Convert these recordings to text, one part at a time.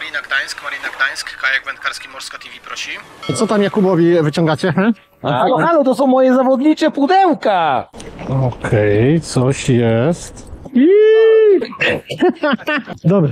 Marina Gdańsk, kajak wędkarski Morska TV prosi. Co tam Jakubowi wyciągacie? Halo, halo, to są moje zawodnicze pudełka! Okej, coś jest. Dobra.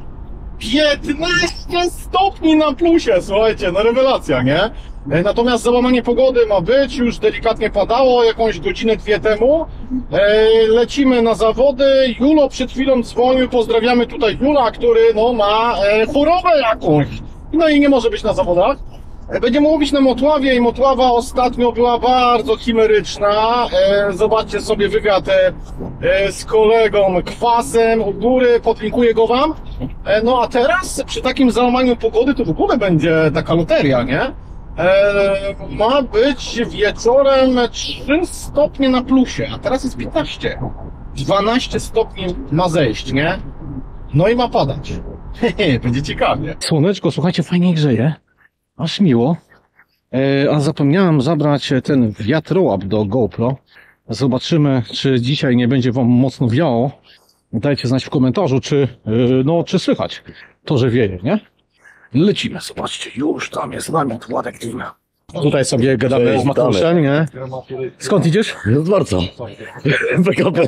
15 stopni na plusie, słuchajcie, no rewelacja, nie? Natomiast załamanie pogody ma być, już delikatnie padało jakąś godzinę, dwie temu. Lecimy na zawody. Julo przed chwilą dzwonił, pozdrawiamy tutaj Jula, który no ma chorobę jakąś. No i nie może być na zawodach. Będziemy łowić na motławie i motława ostatnio była bardzo chimeryczna. Zobaczcie sobie wywiad z kolegą Kwasem u góry, podlinkuję go wam. No a teraz przy takim załamaniu pogody to w ogóle będzie taka loteria, nie? Ma być wieczorem 3 stopnie na plusie, a teraz jest 15. 12 stopni ma zejść, nie? No i ma padać. Będzie ciekawie. Słoneczko, słuchajcie, fajnie grzeje. Aż miło. A zapomniałem zabrać ten wiatrołap do GoPro. Zobaczymy, czy dzisiaj nie będzie wam mocno wiało. Dajcie znać w komentarzu, czy słychać to, że wieje, nie? Lecimy, zobaczcie, już tam jest namiot Władek Team. Tutaj sobie gadamy z Mateuszem, nie? Skąd idziesz? Z dworca. PKP.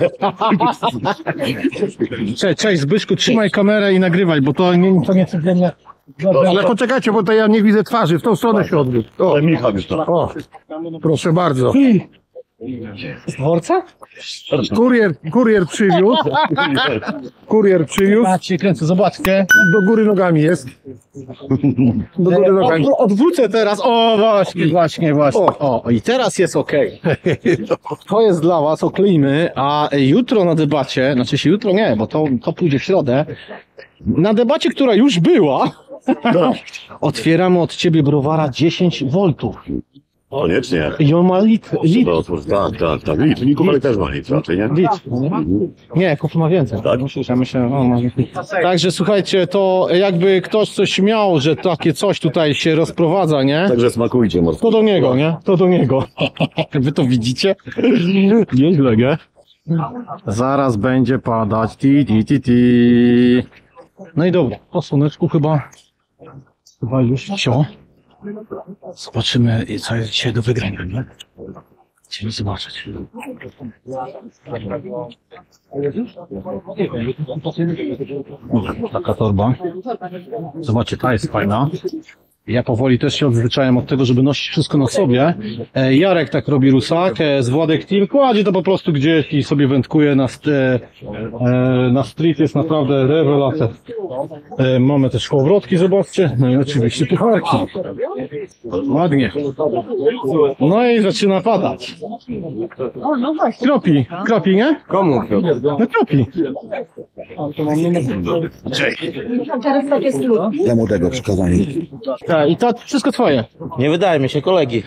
Cześć Zbyszku, trzymaj kamerę i nagrywaj, bo to nie codziennie. Ale poczekajcie, bo to ja nie widzę twarzy, w tą stronę się odbyć. O, Michał już to. O, proszę bardzo. Z dworca? Kurier przywiózł. Kurier przywiózł. Patrzcie, kręcę, zobaczcie. Do góry nogami jest. Do góry nogami. Odwrócę teraz. O, właśnie. O, i teraz jest ok. To jest dla was, okleimy, a jutro na debacie, znaczy się jutro nie, bo to pójdzie w środę, na debacie, która już była, otwieramy od ciebie browara 10 V. Koniecznie. I on ma litr. Tak. Nikogo też ma litr raczej, nie? Nie, Kup ma więcej. Tak? Także słuchajcie, to jakby ktoś coś miał, że takie coś tutaj się rozprowadza, nie? Także smakujcie mocno. To do niego, nie? To do niego. Wy to widzicie? Nieźle, nie? Zaraz będzie padać. Ti. No i dobra, po słoneczku chyba już wsio. Zobaczymy, co jest dzisiaj do wygrania, nie? Chcemy zobaczyć. Taka torba. Zobaczcie, ta jest fajna. Ja powoli też się odzwyczaiłem od tego, żeby nosić wszystko na sobie. Jarek tak robi rusak, z Władek Team kładzie to po prostu gdzieś i sobie wędkuje na street, jest naprawdę rewelacja. Mamy też kołowrotki, zobaczcie, no i oczywiście pucharki. Ładnie. No i zaczyna padać. Kropi, nie? Komu? No kropi. Teraz tak jest lód. Dla młodego przekazania. Tak, i to wszystko twoje. Nie wydaje mi się, kolegi.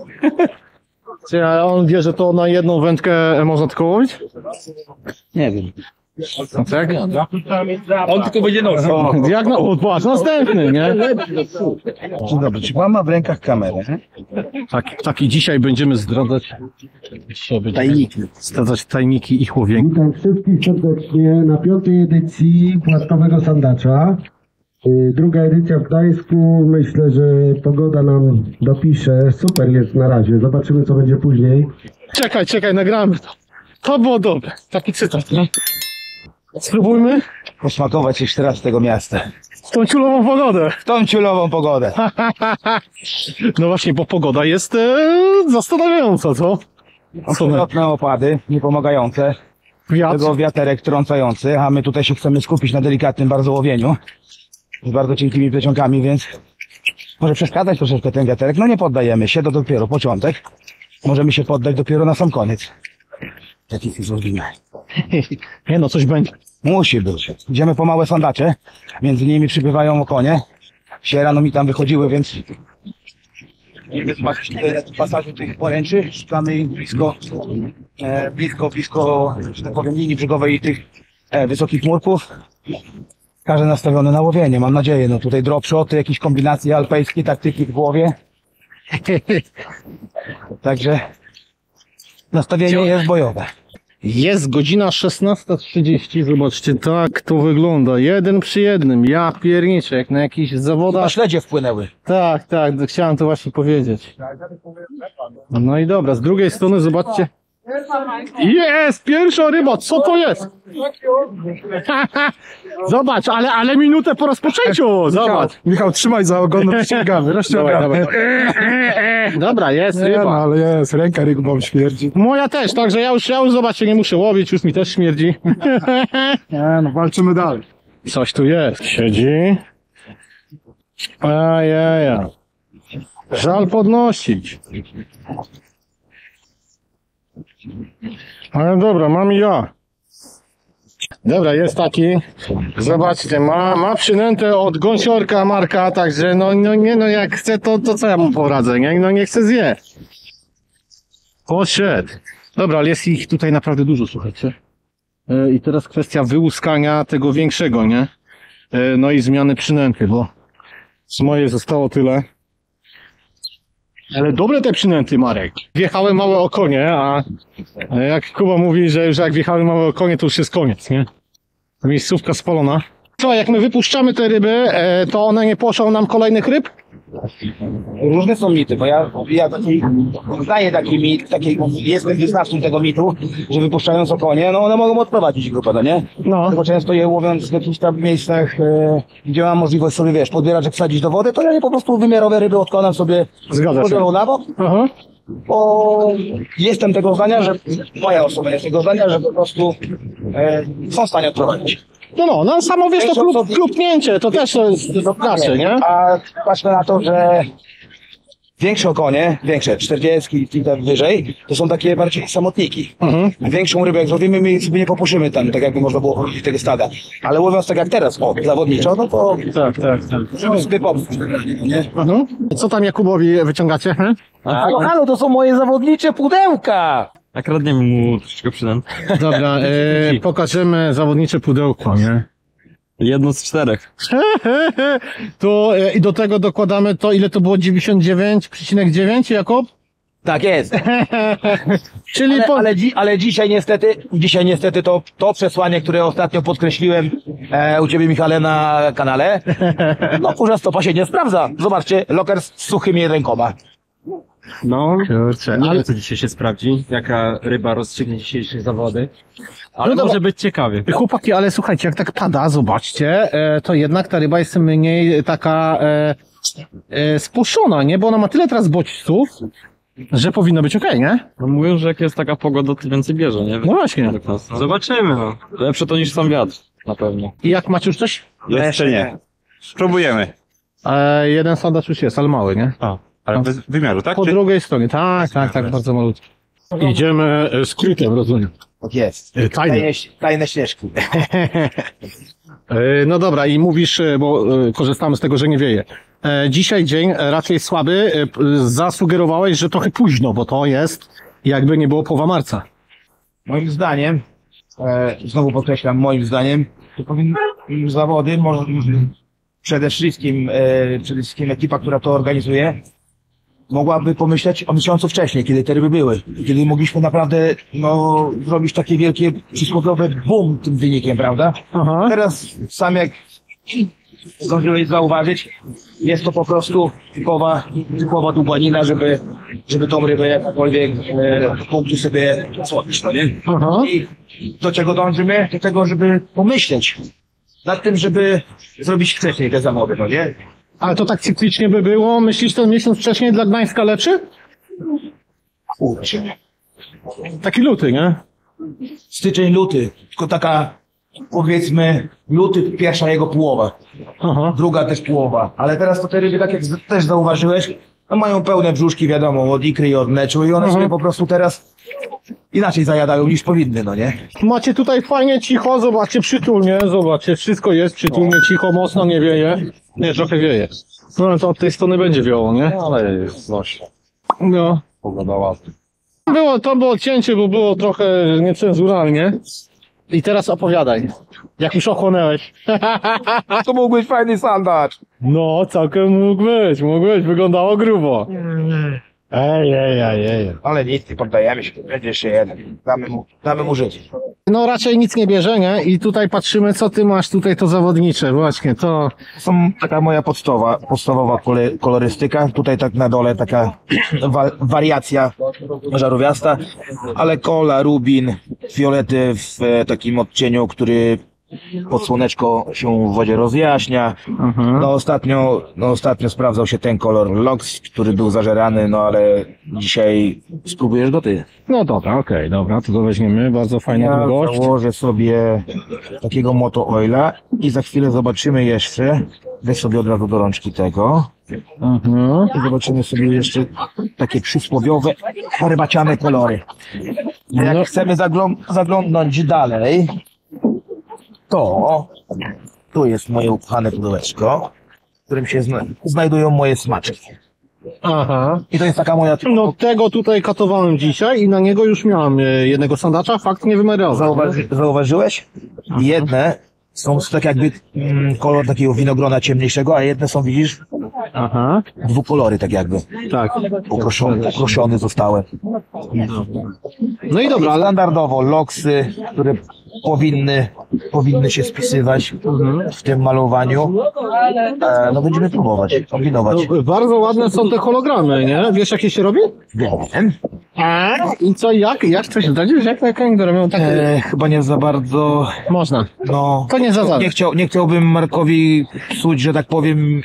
A on wie, że to na jedną wędkę można tylko łowić? Nie wiem. No tak? On tylko będzie nosił. Jak no, patrz, następny, nie? Dzień dobry, czy pan ma w rękach kamerę? Tak i dzisiaj będziemy zdradzać tajniki. Zdradzać tajniki ich łowienia. Witam wszystkich serdecznie na 5. edycji Płaskowego Sandacza. Druga edycja w Gdańsku. Myślę, że pogoda nam dopisze. Super jest na razie. Zobaczymy, co będzie później. Czekaj, nagramy to. To było dobre. Taki cytat, nie? Spróbujmy Posmakować jeszcze raz tego miasta. w tą ciulową pogodę. W tą ciulową pogodę. No właśnie, bo pogoda jest zastanawiająca, co? Absolutne opady, niepomagające. Wiatr. Tego wiaterek trącający, a my tutaj się chcemy skupić na delikatnym bardzo łowieniu. Z bardzo cienkimi pleciągami, więc może przeszkadzać troszeczkę ten wiaterek. No nie poddajemy się, to dopiero początek. Możemy się poddać dopiero na sam koniec. Jaki się zrobimy? Nie no, coś będzie. Musi być. Idziemy po małe sandacze. Między nimi przybywają konie. Się rano mi tam wychodziły, więc w pasażu tych poręczy szukamy ich blisko, że tak powiem, linii brzegowej i tych wysokich murków. Każdy nastawiony na łowienie, mam nadzieję. No tutaj dropshoty, jakieś kombinacje alpejskie, taktyki w głowie. Także nastawienie jest bojowe. Jest godzina 16:30, zobaczcie, tak to wygląda, 1 przy 1, ja pierniczę, jak na jakichś zawodach. Śledzie wpłynęły. Tak, chciałem to właśnie powiedzieć. No i dobra, z drugiej strony zobaczcie. Jest! Pierwsza ryba! Co to jest? Zobacz, ale minutę po rozpoczęciu! Zobacz! Michał, trzymaj za ogon, rozciągamy. Dobra, jest Nie, no, ryba. ale jest, ręka rybą śmierdzi. Moja też, także ja już zobaczcie, nie muszę łowić, już mi też śmierdzi. Nie, no walczymy dalej. Coś tu jest. Siedzi. Ajaja. Żal podnosić. Ale dobra, mam i ja. Dobra, jest taki. Zobaczcie, ma przynętę od gąsiorka Marka, także jak chce, to co ja mu poradzę, nie? No nie chce zjeść. Poszedł. Dobra, ale jest ich tutaj naprawdę dużo, słuchajcie. I teraz kwestia wyłuskania tego większego, nie? No i zmiany przynęty, bo z mojej zostało tyle. Ale dobre te przynęty, Marek. Wjechały małe okonie, a jak Kuba mówi, że już jak wjechały małe okonie, to już jest koniec, nie? Miejscówka spalona. Co, jak my wypuszczamy te ryby, to one nie płoszą nam kolejnych ryb? Różne są mity, bo ja znaję taki mit, jestem wyznawcą tego mitu, że wypuszczając okonie, no one mogą odprowadzić grupę, no nie? No. Tylko często je łowiąc w jakichś tam miejscach, gdzie mam możliwość sobie, wiesz, podbieraczek wsadzić do wody, to ja je po prostu wymiarowe ryby odkładam sobie Zgadza się. poziomą na bok, Aha. bo jestem tego zdania, że moja osoba jest tego zdania, że po prostu są w stanie odprowadzić. No samo wiesz, to klupnięcie, to też jest nasze, nie? A patrzmy na to, że większe okonie, większe, 40 i tak wyżej, to są takie bardziej samotniki. Większą rybę jak złowimy, my sobie nie popuszymy tam, tak jakby można było powiedzieć tego stada. Ale łowiąc tak jak teraz, zawodniczo, no to Tak. żeby sobie popsuć, nie? Co tam Jakubowi wyciągacie? Halo, to są moje zawodnicze pudełka! A kradniemy mu troszeczkę przynęt. Dobra, pokażemy zawodnicze pudełko, nie? Jedno z 4. To i do tego dokładamy to, ile to było? 99,9, Jakub? Tak jest. Czyli Ale dzisiaj niestety to przesłanie, które ostatnio podkreśliłem u ciebie, Michale, na kanale, no kurza stopa się nie sprawdza. Zobaczcie, loker z suchymi rękoma. No, Kurczę, nie wiem co dzisiaj się sprawdzi, jaka ryba rozstrzygnie dzisiejsze zawody, ale No może dobra. być ciekawie. Chłopaki, ale słuchajcie, jak tak pada, zobaczcie, to jednak ta ryba jest mniej taka spuszczona, nie? Bo ona ma tyle teraz bodźców, że powinno być okej, nie? No mówią, że jak jest taka pogoda, to więcej bierze, nie? No właśnie. Według nas. Zobaczymy, no. Lepsze to niż sam wiatr, na pewno. I jak macie już coś? Jeszcze nie. Spróbujemy. Jeden sandacz już jest, ale mały, nie? Ale bez wymiaru, tak? Po drugiej stronie, tak, bardzo malutki. Idziemy skrótem, rozumiem. Tak jest. Tajnie. Tajne ścieżki. No dobra, i mówisz, bo korzystamy z tego, że nie wieje. Dzisiaj dzień raczej słaby. Zasugerowałeś, że trochę późno, bo to jest jakby nie było połowa marca. Moim zdaniem, znowu podkreślam, moim zdaniem, to powinny zawody, może przede wszystkim ekipa, która to organizuje, mogłaby pomyśleć o miesiącu wcześniej, kiedy te ryby były. Kiedy mogliśmy naprawdę, zrobić takie wielkie, przysłowiowe boom tym wynikiem, prawda? Aha. Teraz sam jak zdążyłeś zauważyć, jest to po prostu typowa dublanina, żeby tą rybę jakkolwiek punktu sobie osłabić, no nie? Aha. I do czego dążymy? Do tego, żeby pomyśleć nad tym, żeby zrobić wcześniej te zawody, no nie? Ale to tak cyklicznie by było? Myślisz, ten miesiąc wcześniej dla Gdańska lepszy? Kurczę. Taki luty, nie? Styczeń, luty, tylko taka, powiedzmy, luty, pierwsza jego połowa, Aha. druga też połowa, ale teraz to te ryby, tak jak też zauważyłeś, no mają pełne brzuszki, wiadomo, od ikry i od mleczu i one sobie po prostu teraz inaczej zajadają niż powinny, no nie? Macie tutaj fajnie cicho, zobaczcie, przytulnie, zobaczcie, wszystko jest przytulnie, cicho, mocno, nie wieje. Nie, trochę wieje. No ale to od tej strony będzie wiało, nie? Ale jest coś. No. Pogoda ładna. To było cięcie, bo było trochę niecenzuralnie. I teraz opowiadaj. Jak już ochłonęłeś. To mógł być fajny sandacz. No, całkiem mógł być, wyglądało grubo. Ej. Ale nic, nie poddajemy się. Będzie jeszcze jeden. Damy mu żyć. No raczej nic nie bierze, nie? I tutaj patrzymy, co ty masz tutaj to zawodnicze, właśnie, to... Są taka moja podstawowa kolorystyka. Tutaj tak na dole taka wariacja żarówiasta, ale kola, rubin, fiolety w takim odcieniu, który pod słoneczko się w wodzie rozjaśnia. No ostatnio sprawdzał się ten kolor Lox, który był zażerany, no ale dzisiaj spróbujesz go ty. No dobra, okej, dobra, to weźmiemy, bardzo fajny Ja gość. założę sobie takiego Moto Oila i za chwilę zobaczymy jeszcze, weź sobie od razu do rączki tego i zobaczymy sobie jeszcze takie przysłowiowe, herbaciane kolory. Jak chcemy zaglądnąć dalej, to tu jest moje ukochane pudełeczko, w którym się znajdują moje smaczki. Aha. I to jest taka moja... No tego tutaj katowałem dzisiaj i na niego już miałem jednego sandacza, fakt nie wymerował. Zauważyłeś? Jedne są tak jakby kolor takiego winogrona ciemniejszego, a jedne są, widzisz, Aha. dwukolory tak jakby. Tak. Ukroszone zostały. No i dobra, ale Standardowo loksy, które powinny się spisywać w tym malowaniu. No będziemy próbować, kombinować. no, bardzo ładne są te hologramy, nie? Wiesz jakie się robi? Wiem. I co, jak coś zdradzisz? Jak oni to robią? Tak, Chyba nie za bardzo. można. No, To nie za zaraz. nie chciałbym Markowi psuć, że tak powiem,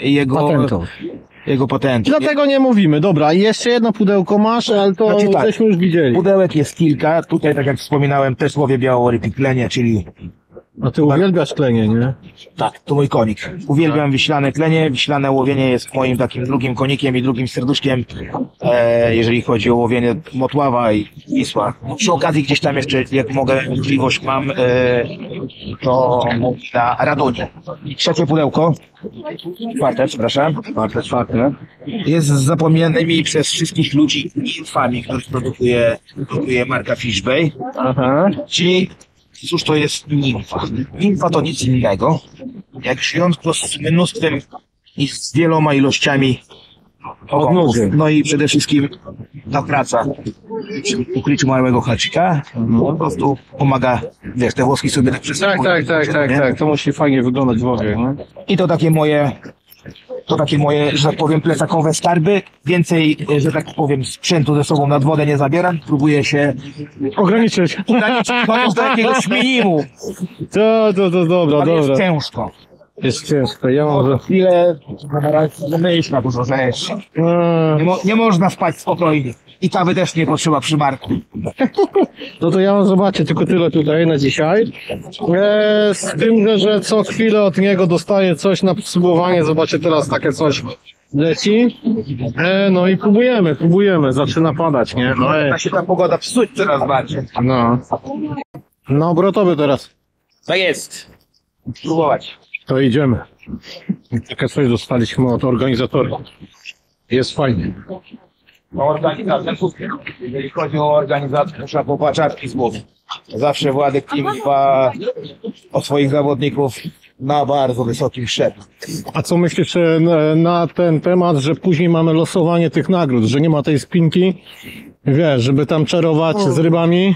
jego patentu. Dlatego nie mówimy. Dobra, i jeszcze jedno pudełko masz, ale to Znaczy tak. żeśmy już widzieli. Pudełek jest kilka. Tutaj, tak jak wspominałem, też łowię białoryb i klenie, czyli A ty uwielbiasz klenie, nie? tak, to mój konik. Uwielbiam wiślane klenie. Wiślane łowienie jest moim takim drugim konikiem i drugim serduszkiem, jeżeli chodzi o łowienie motława i Wisła. Przy okazji gdzieś tam jeszcze, jak możliwość mam, to na Radonie. Trzecie pudełko. Czwarte, przepraszam. Czwarte. Jest z zapomnianymi przez wszystkich ludzi nimfami, których produkuje marka Fishbay. Aha. Czyli cóż to jest nimfa? Nimfa to nic innego jak żyjątko z mnóstwem i z wieloma ilościami ogonów. No i przede wszystkim ta praca przy ukryciu małego haczyka po prostu pomaga, wiesz, te włoski sobie tak przeskakują. Tak. To musi fajnie wyglądać w wodzie, nie? I to takie moje, że tak powiem, plecakowe skarby. Więcej, że tak powiem, sprzętu ze sobą nad wodę nie zabieram. Próbuję się Ograniczyć. chociaż do jakiegoś minimum. To dobra, Ale jest dobra. ciężko. Jest ciężko, ja może... Chwilę, myśl na dużo rzeczy. Nie można spać spokojnie. I kawy też nie potrzeba przy Marku. No to ja zobaczę tylko tyle tutaj na dzisiaj. Z tym, że co chwilę od niego dostaję coś na spróbowanie. Zobaczę teraz takie coś leci. No i próbujemy. Zaczyna padać, nie? No, Da się ta pogoda psuć coraz bardziej. no obrotowy teraz. Tak jest. Spróbować. To idziemy. Takie coś dostaliśmy od organizatora. Jest fajnie. Jeżeli chodzi o organizację, muszę popatrzeć z głów. Zawsze Władek Team dba o swoich zawodników na bardzo wysokim szczeblu. A co myślisz na ten temat, że później mamy losowanie tych nagród, że nie ma tej spinki, wiesz, żeby tam czarować z rybami?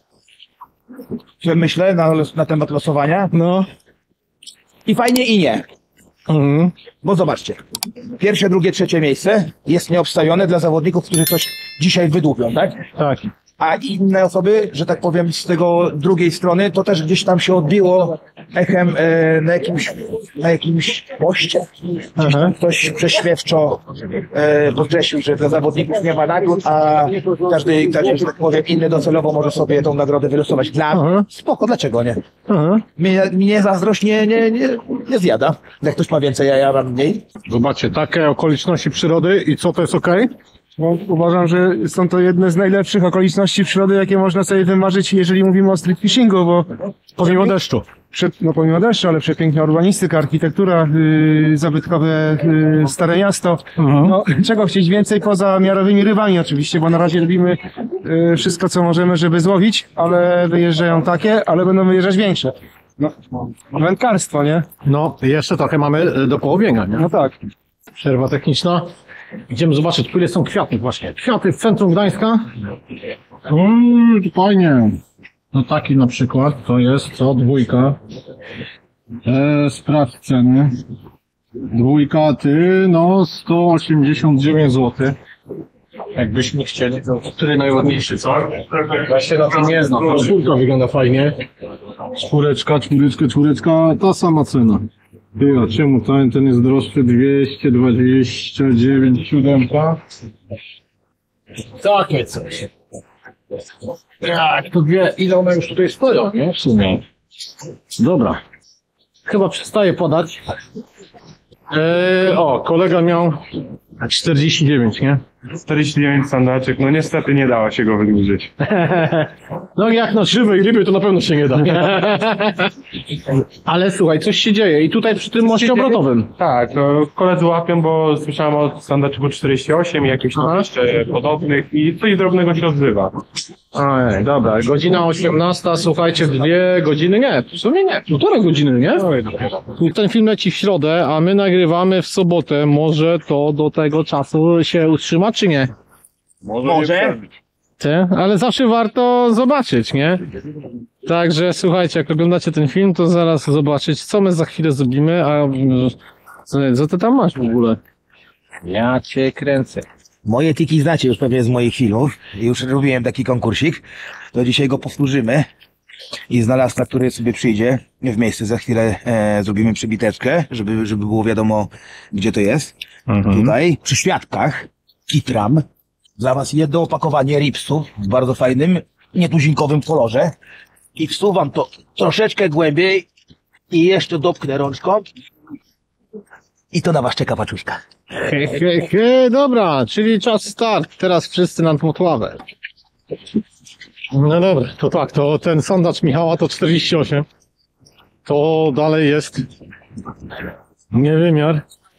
Myślę na temat losowania. No. I fajnie i nie. Mhm. Bo zobaczcie, pierwsze, drugie, trzecie miejsce jest nieobstawione dla zawodników, którzy coś dzisiaj wydłubią, tak? Tak. A inne osoby, że tak powiem, z tego drugiej strony, to też gdzieś tam się odbiło echem na jakimś poście. Gdzieś tam ktoś prześmiewczo podkreślił, że dla zawodników nie ma nagród, a każdy, że tak powiem, inny docelowo może sobie tą nagrodę wylosować. Dla mnie spoko, dlaczego nie? Mnie zazdrość nie zjada. Jak ktoś ma więcej, ja mam mniej. Zobaczcie, takie okoliczności przyrody i co to jest okej? No, uważam, że są to jedne z najlepszych okoliczności przyrody, jakie można sobie wymarzyć, jeżeli mówimy o street fishingu, bo Pomimo deszczu. pomimo deszczu, ale przepiękna urbanistyka, architektura, zabytkowe stare miasto. No, czego chcieć więcej poza miarowymi rybami oczywiście, bo na razie robimy wszystko, co możemy, żeby złowić, ale wyjeżdżają takie, ale będą wyjeżdżać większe. No, wędkarstwo, nie? No, jeszcze trochę mamy do połowienia, nie? No tak. Przerwa techniczna. Idziemy zobaczyć, ile są kwiaty właśnie. Kwiaty w centrum Gdańska. Fajnie. No taki na przykład, to jest co? Dwójka. Sprawdź ceny. Dwójka, no 189 zł. Jakbyśmy chcieli, to który najładniejszy, co? Ja się na tym nie znam. Czwórka wygląda fajnie. Czwóreczka, ta sama cena. Była, czemu ten jest droższy? 229, siódemka. Takie coś. Jak to wie, ile one już tutaj stoją, nie? W sumie. Dobra. Chyba przestaję podać. Kolega miał 49, nie? 49 sandaczek, no niestety nie dało się go wydłużyć. No jak na żywej ryby to na pewno się nie da. Ale słuchaj, coś się dzieje i tutaj przy tym moście obrotowym. Tak, to koledzy łapią, bo słyszałem o sandaczyku 48 i jakichś tam jeszcze podobnych i coś drobnego się odzywa. Ej, dobra, godzina 18, słuchajcie, 2 godziny, nie, w sumie nie, 1,5 godziny, nie? Ten film leci w środę, a my nagrywamy w sobotę, może to do tego czasu się utrzyma, czy nie? Może. Ale zawsze warto zobaczyć, nie? Także słuchajcie, jak oglądacie ten film, to zaraz zobaczyć, co my za chwilę zrobimy, a co ty tam masz w ogóle? Ja cię kręcę. Moje tiki znacie już pewnie z moich filmów. Już robiłem taki konkursik. To dzisiaj go powtórzymy. I znalazca, który sobie przyjdzie w miejsce, za chwilę zrobimy przybiteczkę, żeby było wiadomo, gdzie to jest. Tutaj, przy świadkach, kitram. Dla was jedno opakowanie ripsów w bardzo fajnym, nietuzinkowym kolorze. I wsuwam to troszeczkę głębiej i jeszcze dopknę rączką. I to na was czeka paczuśka. Dobra, czyli czas start. Teraz wszyscy nad Motławę. No dobra, to tak, to ten sondacz Michała to 48. To dalej jest niewymiar.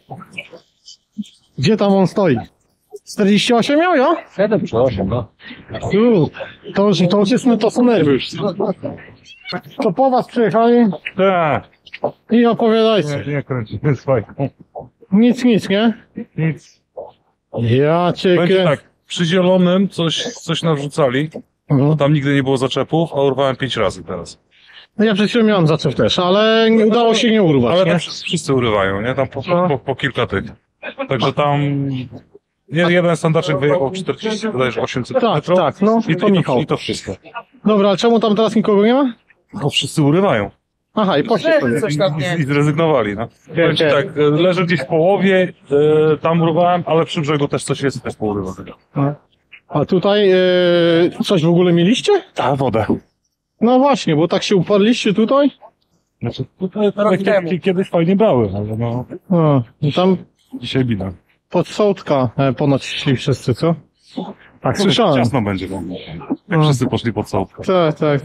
Gdzie tam on stoi? 48 miał, ja? 7,8, no. To są nerwy już. To po was przyjechali Tak, i opowiadajcie. nie kręci, to jest fajne. Nic, nie? Nic. Ja cię Będzie kręcę. tak, przy zielonym coś nawrzucali, bo tam nigdy nie było zaczepów, a urwałem 5 razy teraz. No ja przed chwilą miałem zaczep też, ale nie udało się nie urwać, Ale nie? tam wszyscy urywają, nie? Tam po kilka tych. Także tam jeden sandaczek wyjechał 40, bodajże 800 metrów. Tak, no, to Michał. I to wszystko. Dobra, ale czemu tam teraz nikogo nie ma? Bo wszyscy urywają. Aha, i poszli. I zrezygnowali, no. Powiem ci tak, leży gdzieś w połowie, tam urwałem, ale przy brzegu też coś jest, też pourywane. A tutaj coś w ogóle mieliście? Ta woda. No właśnie, bo tak się uparliście tutaj. Znaczy, tutaj kiedyś fajnie brały, ale no, I tam dzisiaj bida. pod sołtka ponoć szli wszyscy, co? Tak, słyszałem. Ciasno będzie wam. Jak wszyscy poszli pod sołtkę. Tak.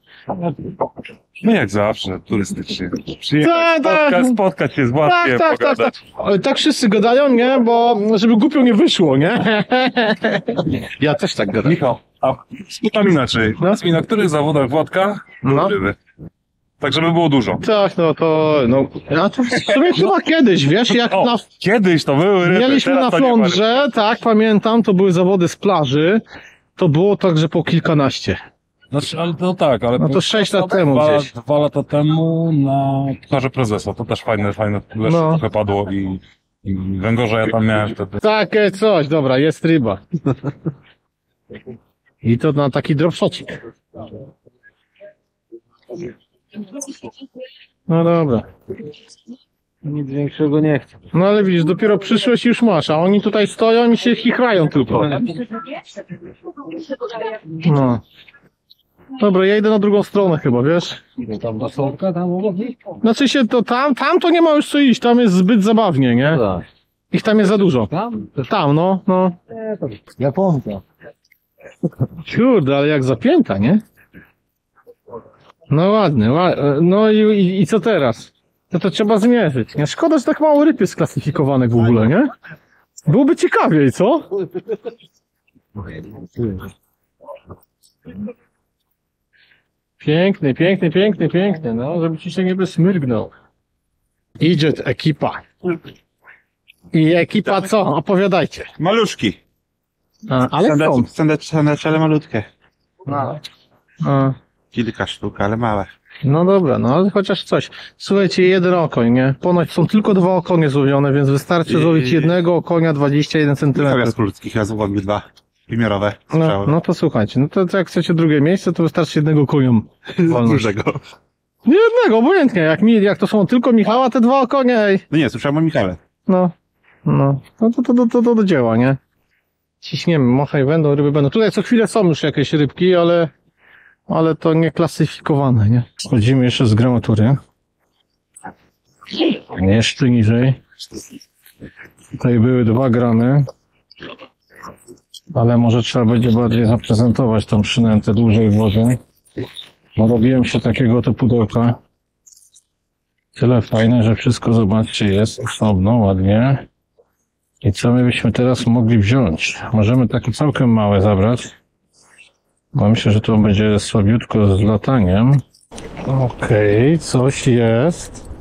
No jak zawsze, turystycznie. Przyjechać, spotkać się z Władkiem, pogadać. Tak wszyscy gadają, nie? Bo żeby głupio nie wyszło, nie? Ja też tak gadam. Michał, a spytam inaczej. Powiedz mi, na których zawodach Władka były ryby? Tak, żeby było dużo. Tak, a to w sumie chyba kiedyś, wiesz, jak Kiedyś to były ryby. mieliśmy na flądrze, tak, pamiętam, to były zawody z plaży, to było tak, że po kilkanaście. Znaczy, ale to tak, ale... No to 6 lat temu gdzieś. 2 lata temu na Pucharze Prezesa, to też fajne leszcze trochę padło i węgorza ja tam miałem wtedy. Takie coś, dobra, jest ryba. I to na taki dropshotcik. No dobra. Nic większego nie chcę. No ale widzisz, dopiero przyszłeś i już masz, a oni tutaj stoją i się chichrają tylko. No. Dobra, ja idę na drugą stronę chyba, wiesz? Tam do sołka, tam obok? Znaczy się to tam to nie ma już co iść, tam jest zbyt zabawnie, nie? Tak. Ich tam jest za dużo. Tam, no. Japonka. Kurde, ale jak zapięta, nie? No ładnie, no i co teraz? To trzeba zmierzyć, nie? Szkoda, że tak mało ryb jest sklasyfikowanych w ogóle, nie? Byłoby ciekawiej, co? Piękny, no, żeby ci się nie wysmyrgnął. Idzie ekipa. I ekipa co? Opowiadajcie. Maluszki. Ale są. Sandacze, ale malutkie. A, Kilka sztuk, ale małe. no dobra, no ale chociaż coś. Słuchajcie, jeden okoń, nie? Ponoć są tylko 2 okonie złowione, więc wystarczy złowić jednego okonia 21 cm. Zamiast ludzkich, ja złowił 2 wymiarowe. No to słuchajcie, no to jak chcecie drugie miejsce, to wystarczy jednego koniom. Dużego. Nie jednego, obojętnie. Jak to są tylko Michała, te 2 okonie, ej. No nie, słyszałem o Michale. No to do dzieła, nie? Ciśniemy, machaj będą, ryby będą. Tutaj co chwilę są już jakieś rybki, ale to nie klasyfikowane, nie? Schodzimy jeszcze z gramatury. Jeszcze niżej. Tutaj były 2 gramy. Ale może trzeba będzie bardziej zaprezentować tą przynętę dłużej w wodzie. Bo robiłem się takiego to pudełka. Tyle fajne, że wszystko, zobaczcie, jest osobno, ładnie. I co my byśmy teraz mogli wziąć? Możemy takie całkiem małe zabrać. Bo myślę, że to będzie słabiutko z lataniem. Okej, coś jest.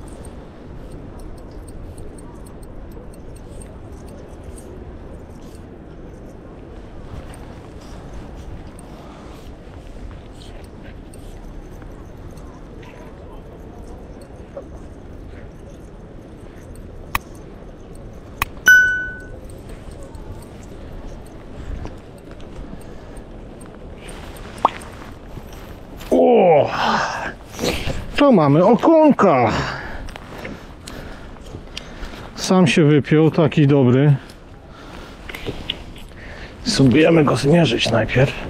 O! To mamy okonka. Sam się wypiął, taki dobry. Spróbujemy go zmierzyć najpierw.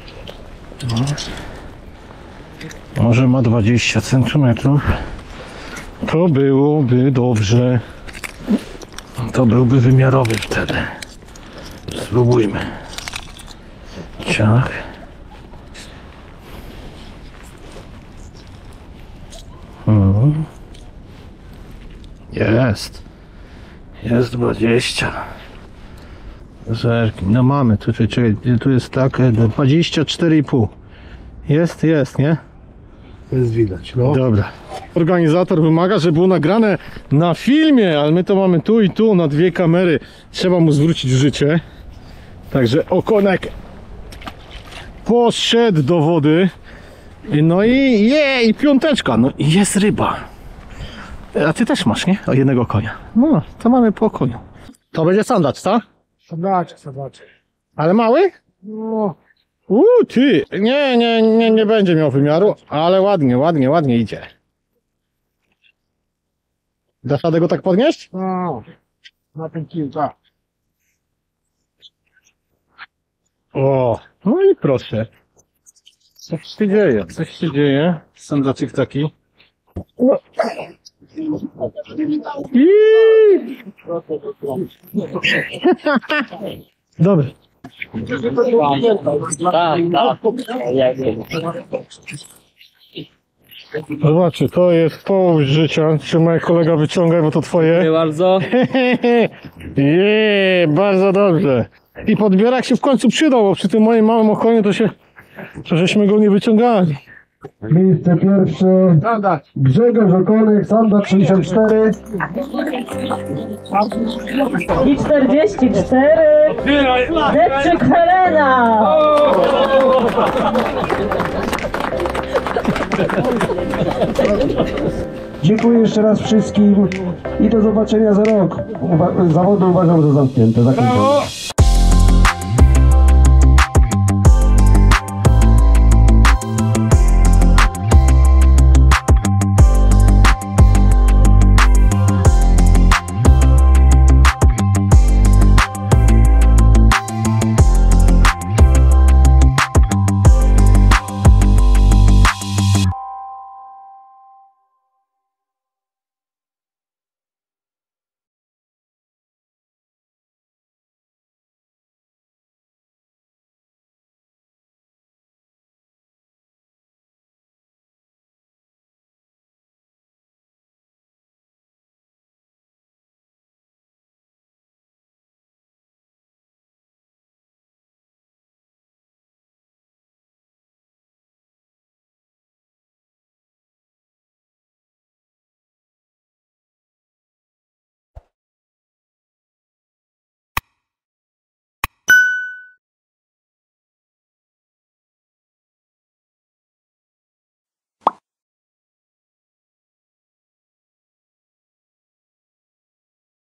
Może ma 20 cm. To byłoby dobrze. To byłby wymiarowy wtedy. Spróbujmy. Ciach. Jest 20. Zerknij. No mamy, tu jest tak 24,5. Jest, nie? Jest widać, no. Dobra. Organizator wymaga, żeby było nagrane na filmie, ale my to mamy tu i tu na 2 kamery. Trzeba mu zwrócić życie. Także okonek poszedł do wody. No i 5. No i jest ryba. A ty też masz, nie? O jednego konia. No, to mamy po koniu. To będzie sandacz, co? Sandacze. Ale mały? No. Ty! Nie będzie miał wymiaru, ale ładnie idzie. Dasz radę go tak podnieść? No. Na tym kilka. O, no i proszę. Coś się dzieje. Sandaczyk taki. No. Dobry. Zobaczcie, to jest połów życia. Trzymaj, kolega, wyciągaj, bo to twoje. Dziękuję bardzo. Bardzo dobrze. I podbierak się w końcu przydał, bo przy tym moim małym okonie to żeśmy go nie wyciągali. Miejsce pierwsze. Grzegorz Okonek, Sandacz 64. I 44. Depczyk Helena. Dziękuję jeszcze raz wszystkim i do zobaczenia za rok. Zawody uważam za zamknięte, zakończone.